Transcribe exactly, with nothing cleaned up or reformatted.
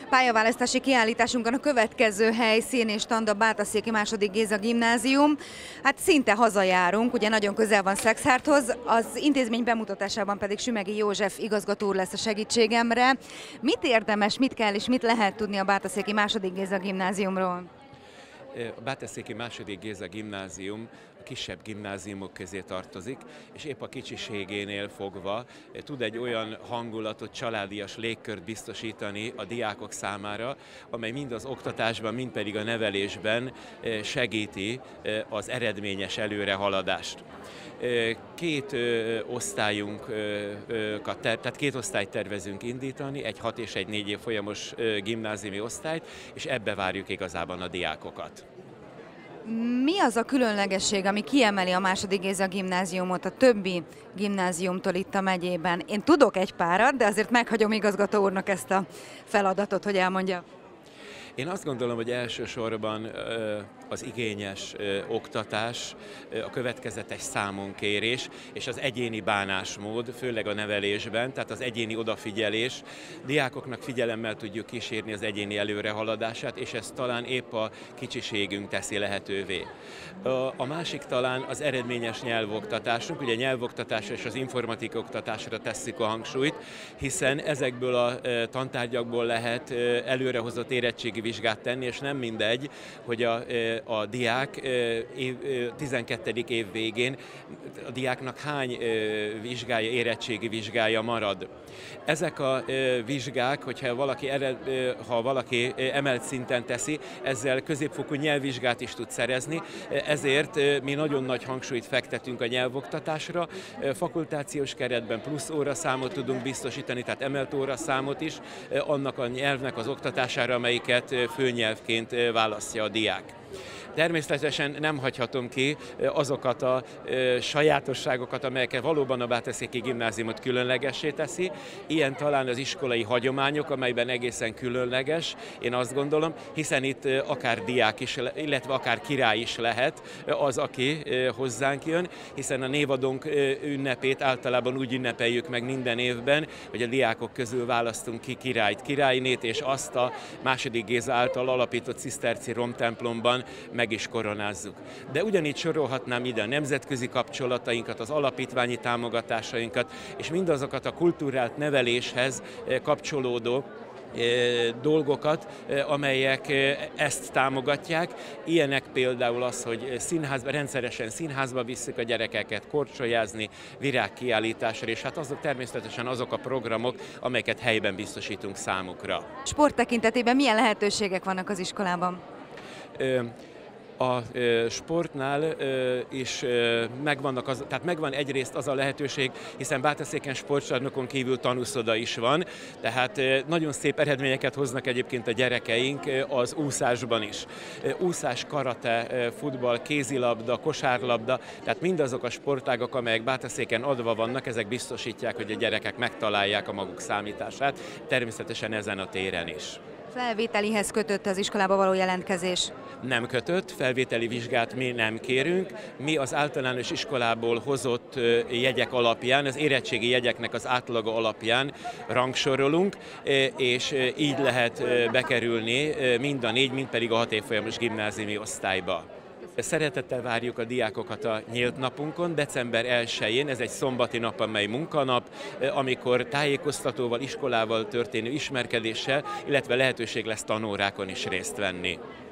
Pályaválasztási kiállításunkon a következő helyszín és stand a Bátaszéki második Géza Gimnázium. Hát szinte hazajárunk, ugye nagyon közel van Szekszárthoz, az intézmény bemutatásában pedig Sümegi József igazgató úr lesz a segítségemre. Mit érdemes, mit kell és mit lehet tudni a Bátaszéki második Géza Gimnáziumról? A Bátaszéki második Géza Gimnázium a kisebb gimnáziumok közé tartozik, és épp a kicsiségénél fogva tud egy olyan hangulatot, családias légkört biztosítani a diákok számára, amely mind az oktatásban, mind pedig a nevelésben segíti az eredményes előrehaladást. Két osztályunkat, tehát két osztályt tervezünk indítani, egy hat és egy négy év folyamos gimnáziumi osztályt, és ebbe várjuk igazában a diákokat. Mi az a különlegesség, ami kiemeli a második Géza Gimnáziumot a többi gimnáziumtól itt a megyében? Én tudok egy párat, de azért meghagyom igazgató úrnak ezt a feladatot, hogy elmondja. Én azt gondolom, hogy elsősorban az igényes oktatás, a következetes számonkérés és az egyéni bánásmód, főleg a nevelésben, tehát az egyéni odafigyelés. Diákoknak figyelemmel tudjuk kísérni az egyéni előrehaladását, és ezt talán épp a kicsiségünk teszi lehetővé. A másik talán az eredményes nyelvoktatásunk, ugye nyelvoktatásra és az informatika oktatásra tesszük a hangsúlyt, hiszen ezekből a tantárgyakból lehet előrehozott érettségi vizsgát tenni, és nem mindegy, hogy a, a diák év, tizenkettedik év végén a diáknak hány vizsgája, érettségi vizsgája marad. Ezek a vizsgák, hogyha valaki, ha valaki emelt szinten teszi, ezzel középfokú nyelvvizsgát is tud szerezni, ezért mi nagyon nagy hangsúlyt fektetünk a nyelvoktatásra, fakultációs keretben plusz óraszámot tudunk biztosítani, tehát emelt óraszámot is annak a nyelvnek az oktatására, amelyiket főnyelvként választja a diák. Természetesen nem hagyhatom ki azokat a sajátosságokat, amelyeket valóban a Bátaszéki Gimnáziumot különlegessé teszi. Ilyen talán az iskolai hagyományok, amelyben egészen különleges, én azt gondolom, hiszen itt akár diák is, illetve akár király is lehet az, aki hozzánk jön, hiszen a névadónk ünnepét általában úgy ünnepeljük meg minden évben, hogy a diákok közül választunk ki királyt, királynét, és azt a második Géza által alapított ciszterci romtemplomban meg is koronázzuk. De ugyanígy sorolhatnám ide a nemzetközi kapcsolatainkat, az alapítványi támogatásainkat, és mindazokat a kulturált neveléshez kapcsolódó dolgokat, amelyek ezt támogatják. Ilyenek például az, hogy színházba, rendszeresen színházba visszük a gyerekeket korcsolyázni, virágkiállításra, és hát azok természetesen azok a programok, amelyeket helyben biztosítunk számukra. Sport tekintetében milyen lehetőségek vannak az iskolában? A sportnál is megvannak az, tehát megvan egyrészt az a lehetőség, hiszen Bátaszéken sportcsarnokon kívül tanúszoda is van, tehát nagyon szép eredményeket hoznak egyébként a gyerekeink az úszásban is. Úszás, karate, futball, kézilabda, kosárlabda, tehát mindazok a sportágak, amelyek Bátaszéken adva vannak, ezek biztosítják, hogy a gyerekek megtalálják a maguk számítását, természetesen ezen a téren is. Felvételihez kötött az iskolába való jelentkezés? Nem kötött, felvételi vizsgát mi nem kérünk. Mi az általános iskolából hozott jegyek alapján, az érettségi jegyeknek az átlaga alapján rangsorolunk, és így lehet bekerülni mind a négy, mind pedig a hat évfolyamos gimnáziumi osztályba. Szeretettel várjuk a diákokat a nyílt napunkon, december elsején, ez egy szombati nap, amely munkanap, amikor tájékoztatóval, iskolával történő ismerkedéssel, illetve lehetőség lesz tanórákon is részt venni.